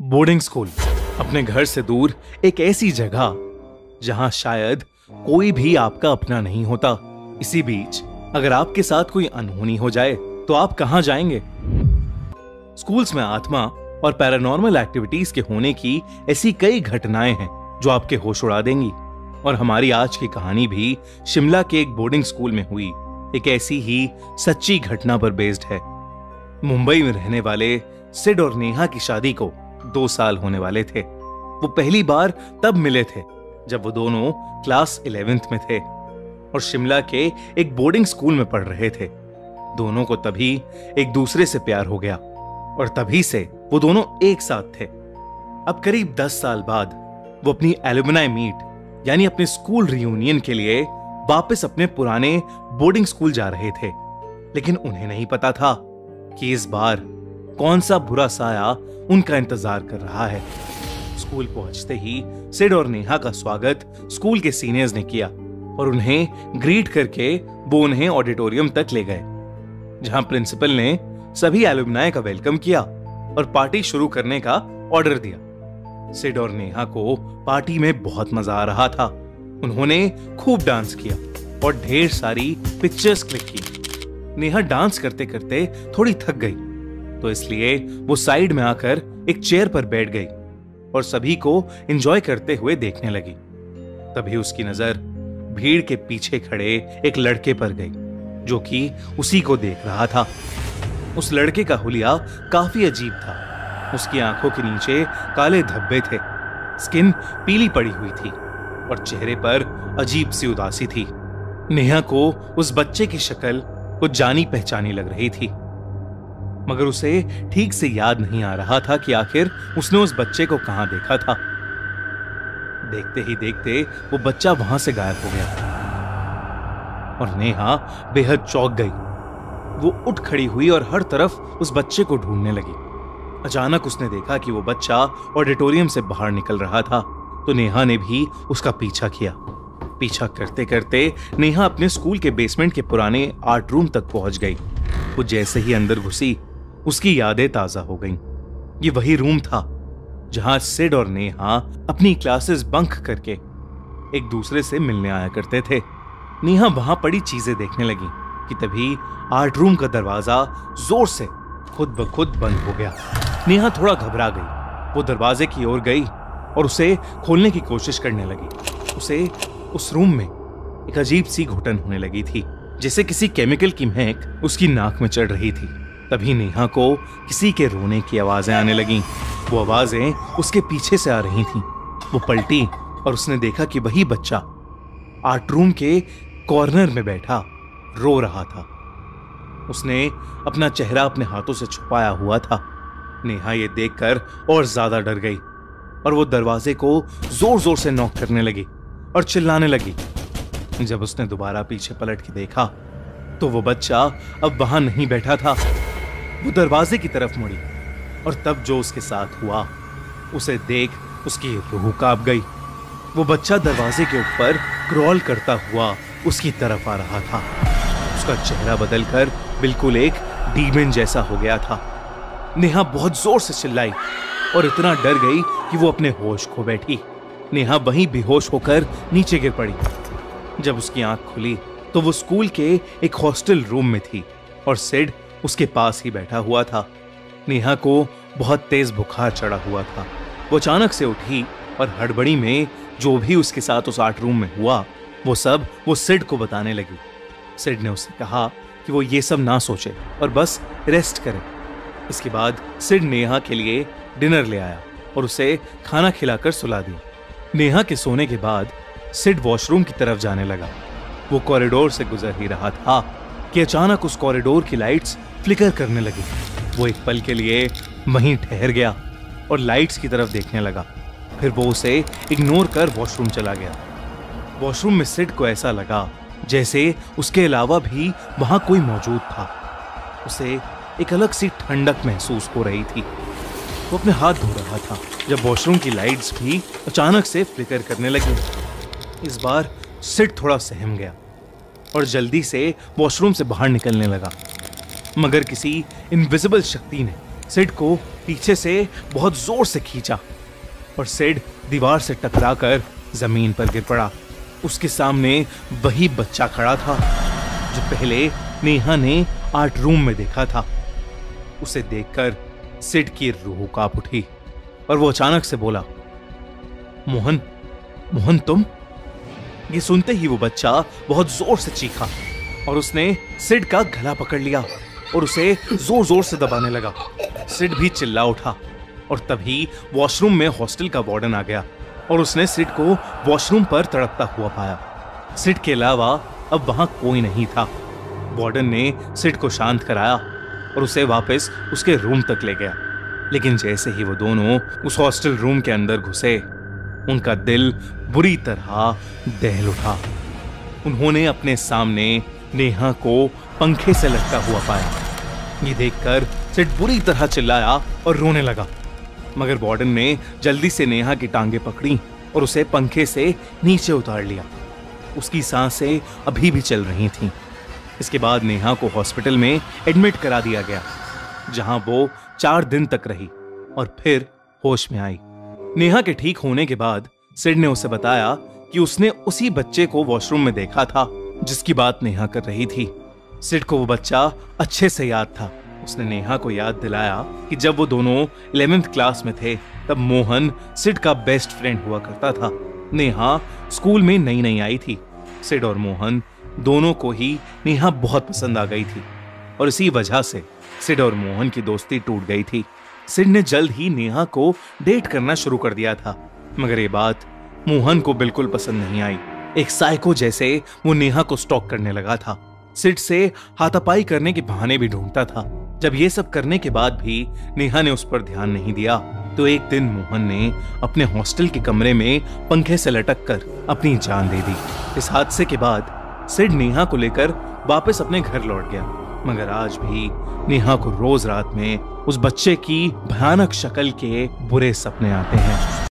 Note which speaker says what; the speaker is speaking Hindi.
Speaker 1: बोर्डिंग स्कूल अपने घर से दूर एक ऐसी जगह जहां शायद कोई भी आपका अपना नहीं होता। इसी बीच अगर आपके साथ कोई अनहोनी हो जाए तो आप कहां जाएंगे? स्कूल्स में आत्मा और पैरानॉर्मल एक्टिविटीज के होने की ऐसी कई घटनाएं हैं जो आपके होश उड़ा देंगी। और हमारी आज की कहानी भी शिमला के एक बोर्डिंग स्कूल में हुई एक ऐसी ही सच्ची घटना पर बेस्ड है। मुंबई में रहने वाले सिड और नेहा की शादी को 2 साल होने वाले थे। वो पहली बार तब मिले थे जब वो दोनों क्लास 11th में थे और शिमला के एक बोर्डिंग स्कूल में पढ़ रहे थे। दोनों को तभी एक दूसरे से प्यार हो गया और तभी से वो दोनों एक साथ थे। अब करीब 10 साल बाद वो अपनी एलुमनाई मीट यानी अपने स्कूल रियूनियन के लिए वापस अपने पुराने बोर्डिंग स्कूल जा रहे थे। लेकिन उन्हें नहीं पता था कि इस बार कौन सा बुरा साया उनका इंतजार कर रहा है। स्कूल पहुंचते ही सिड और नेहा का स्वागत स्कूल के सीनियर्स ने किया और उन्हें ग्रीट करके वो उन्हें ऑडिटोरियम तक ले गए, जहां प्रिंसिपल ने सभी एलुमनाई का वेलकम किया और पार्टी शुरू करने का ऑर्डर दिया। सिड और नेहा को पार्टी में बहुत मजा आ रहा था। उन्होंने खूब डांस किया और ढेर सारी पिक्चर्स क्लिक की। नेहा डांस करते करते थोड़ी थक गई तो इसलिए वो साइड में आकर एक चेयर पर बैठ गई और सभी को एंजॉय करते हुए देखने लगी। तभी उसकी नजर भीड़ के पीछे खड़े एक लड़के पर गई जो कि उसी को देख रहा था। उस लड़के का हुलिया काफी अजीब था। उसकी आंखों के नीचे काले धब्बे थे, स्किन पीली पड़ी हुई थी और चेहरे पर अजीब सी उदासी थी। नेहा को उस बच्चे की शक्ल कुछ जानी पहचानी लग रही थी, मगर उसे ठीक से याद नहीं आ रहा था कि आखिर उसने उस बच्चे को कहां देखा था। देखते ही देखते वो बच्चा वहां से गायब हो गया और नेहा बेहद चौंक गई। वो उठ खड़ी हुई और हर तरफ उस बच्चे को ढूंढने लगी। अचानक उसने देखा कि वो बच्चा ऑडिटोरियम से बाहर निकल रहा था तो नेहा ने भी उसका पीछा किया। पीछा करते करते नेहा अपने स्कूल के बेसमेंट के पुराने आर्ट रूम तक पहुंच गई। वो जैसे ही अंदर घुसी उसकी यादें ताजा हो गईं। ये वही रूम था जहां सिड और नेहा अपनी क्लासेस बंक करके एक दूसरे से मिलने आया करते थे। नेहा वहां पड़ी चीजें देखने लगी कि तभी आर्ट रूम का दरवाजा जोर से खुद ब खुद बंद हो गया। नेहा थोड़ा घबरा गई। वो दरवाजे की ओर गई और उसे खोलने की कोशिश करने लगी। उसे उस रूम में एक अजीब सी घुटन होने लगी थी, जैसे किसी केमिकल की महक उसकी नाक में चढ़ रही थी। तभी नेहा को किसी के रोने की आवाजें आने लगीं। वो आवाजें उसके पीछे से आ रही थीं। वो पलटी और उसने देखा कि वही बच्चा आर्ट रूम के कॉर्नर में बैठा रो रहा था। उसने अपना चेहरा अपने हाथों से छुपाया हुआ था। नेहा ये देखकर और ज्यादा डर गई और वो दरवाजे को जोर जोर से नॉक करने लगी और चिल्लाने लगी। जब उसने दोबारा पीछे पलट के देखा तो वो बच्चा अब वहां नहीं बैठा था। वो दरवाजे की तरफ मुड़ी और तब जो उसके साथ हुआ उसे देख उसकी रूह कांप गई। वो बच्चा दरवाजे के ऊपर क्रॉल करता हुआ उसकी तरफ आ रहा था। उसका चेहरा बदलकर बिल्कुल एक डीमन जैसा हो गया था। नेहा बहुत जोर से चिल्लाई और इतना डर गई कि वो अपने होश खो बैठी। नेहा वहीं बेहोश होकर नीचे गिर पड़ी। जब उसकी आंख खुली तो वो स्कूल के एक हॉस्टल रूम में थी और सिड उसके पास ही बैठा हुआ था। नेहा को बहुत तेज बुखार चढ़ा हुआ था। वो अचानक से उठी और हड़बड़ी में जो भी उसके साथ उस आर्ट रूम में हुआ वो सब वो सिड को बताने लगी। सिड ने उससे कहा कि वो ये सब ना सोचे और बस रेस्ट करे। इसके बाद सिड नेहा के लिए डिनर ले आया और उसे खाना खिलाकर सुला दिया। नेहा के सोने के बाद सिड वॉशरूम की तरफ जाने लगा। वो कॉरिडोर से गुजर ही रहा था कि अचानक उस कॉरिडोर की लाइट्स फ्लिकर करने लगी। वो एक पल के लिए वहीं ठहर गया और लाइट्स की तरफ देखने लगा। फिर वो उसे इग्नोर कर वॉशरूम चला गया। वॉशरूम में सिड को ऐसा लगा जैसे उसके अलावा भी वहां कोई मौजूद था। उसे एक अलग सी ठंडक महसूस हो रही थी। वो अपने हाथ धो रहा था जब वॉशरूम की लाइट्स भी अचानक से फ्लिकर करने लगी। इस बार सिड थोड़ा सहम गया और जल्दी से वॉशरूम से बाहर निकलने लगा, मगर किसी इनविजिबल शक्ति ने सिड को पीछे से बहुत जोर से खींचा और सिड दीवार से टकराकर जमीन पर गिर पड़ा। उसके सामने वही बच्चा खड़ा था जो पहले नेहा ने आर्ट रूम में देखा था। उसे देखकर सिड की रूह कांप उठी और वो अचानक से बोला, मोहन, मोहन तुम? ये सुनते ही वो बच्चा बहुत जोर से चीखा और उसने सिड का गला पकड़ लिया और उसे जोर जोर से दबाने लगा। सिड भी चिल्ला उठा और तभी वॉशरूम में हॉस्टल का वार्डन आ गया और उसने सिड को वॉशरूम पर तड़पता हुआ पाया। सिड के अलावा अब वहां कोई नहीं था। वार्डन ने सिड को शांत कराया और उसे वापस उसके रूम तक ले गया। लेकिन जैसे ही वो दोनों उस हॉस्टल रूम के अंदर घुसे, उनका दिल बुरी तरह दहल उठा। उन्होंने अपने सामने नेहा को पंखे से लटका हुआ पाया। ये देखकर सिड बुरी तरह चिल्लाया और रोने लगा, मगर वार्डन ने जल्दी से नेहा की टांगे पकड़ी और उसे पंखे से नीचे उतार लिया। उसकी सांसें अभी भी चल रही थीं। इसके बाद नेहा को हॉस्पिटल में एडमिट करा दिया गया, जहां वो 4 दिन तक रही और फिर होश में आई। नेहा के ठीक होने के बाद सिड ने उसे बताया कि उसने उसी बच्चे को वॉशरूम में देखा था जिसकी बात नेहा कर रही थी। सिड को वो बच्चा अच्छे से याद था। उसने नेहा को याद दिलाया कि जब वो दोनों 11th क्लास में थे तब मोहन सिड का बेस्ट फ्रेंड हुआ करता था। नेहा स्कूल में नई नई आई थी। सिड और मोहन दोनों को ही नेहा बहुत पसंद आ गई थी और इसी वजह से सिड और मोहन की दोस्ती टूट गई थी। सिड ने जल्द ही नेहा को डेट करना शुरू कर दिया था, मगर ये बात मोहन को बिल्कुल पसंद नहीं आई। एक साइको जैसे वो नेहा को स्टॉक करने लगा था। सिड से हाथापाई करने के बहाने भी ढूंढता था। जब ये सब करने के बाद भी नेहा ने उस पर ध्यान नहीं दिया तो एक दिन मोहन ने अपने हॉस्टल के कमरे में पंखे से लटक कर अपनी जान दे दी। इस हादसे के बाद सिड नेहा को लेकर वापस अपने घर लौट गया, मगर आज भी नेहा को रोज रात में उस बच्चे की भयानक शक्ल के बुरे सपने आते हैं।